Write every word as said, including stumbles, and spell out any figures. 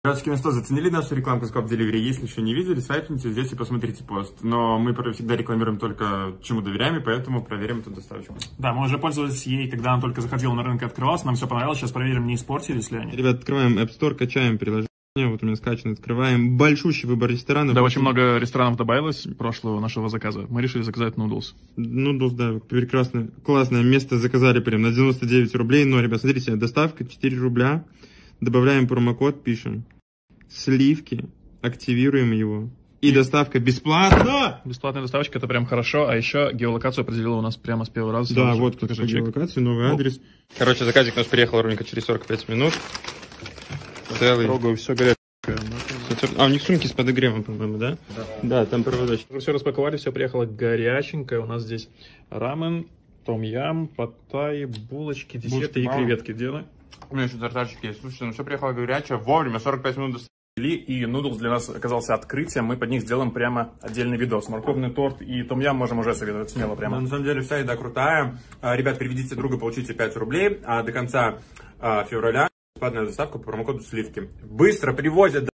Братушки на сто заценили нашу рекламку с Коп Delivery. Если еще не видели, свайпните здесь и посмотрите пост. Но мы всегда рекламируем только чему доверяем, и поэтому проверим эту доставочку. Да, мы уже пользовались ей, когда она только заходила на рынок и открывалась. Нам все понравилось. Сейчас проверим, не испортились ли они. Ребят, открываем App Store, качаем приложение. Вот у меня скачано, открываем большущий выбор ресторанов. Да, очень много ресторанов добавилось прошлого нашего заказа. Мы решили заказать Noodles. Noodles, да, прекрасное, классное место. Заказали прям на девяносто девять рублей. Но, ребят, смотрите, доставка четыре рубля. Добавляем промокод, пишем. Сливки, активируем его. И доставка бесплатно! Бесплатная доставочка, это прям хорошо. А еще геолокацию определила у нас прямо с первого раза. Да, вот покажи геолокацию, новый адрес. Короче, заказик наш приехал ровненько через сорок пять минут. Целый. Трогаю, все горячее. А, у них сумки с подогревом, по-моему, да? Да. Да, там проводочек. Все распаковали, все приехало горяченькое. У нас здесь рамен, том-ям, паттай, булочки, десерты и креветки. Где она? У меня еще тартарчики есть. Слушайте, ну все приехало горячее. Вовремя, сорок пять минут доставили. И Noodles для нас оказался открытием. Мы под них сделаем прямо отдельный видос. Морковный торт и том-ям можем уже советовать смело прямо. Да, на самом деле вся еда крутая. Ребят, переведите друга, получите пять рублей. А до конца февраля бесплатная доставка по промокоду сливки. Быстро привозят.